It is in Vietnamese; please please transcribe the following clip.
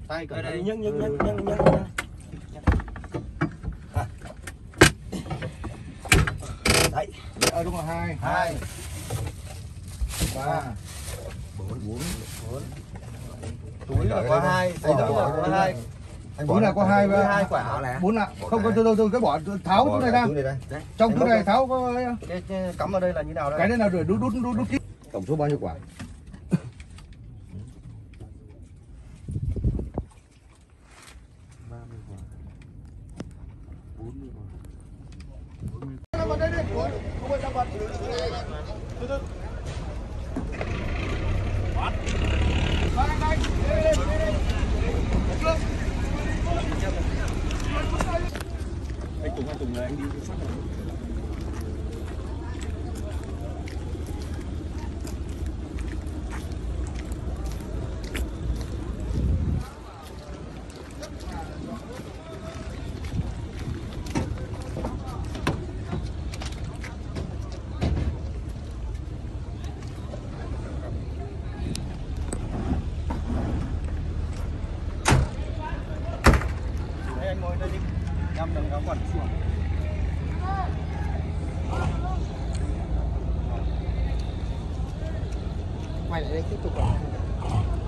tay Đây đây, nhấc. Đấy. Đúng rồi, 2 2 3 4 túi là có 2, Anh túi là có 2. túi là có 2 2 quả này. 4 ạ. Không có từ cái bỏ tháo túi này ra. Trong túi này tháo có Cái cắm ở đây là như nào đây? cái đấy là rồi đút. Tổng số bao nhiêu quả? Anh Tùng này anh đi sát này. Anh ngồi đây đi. Em đừng áo quần xuống. Quay lại đây tiếp tục.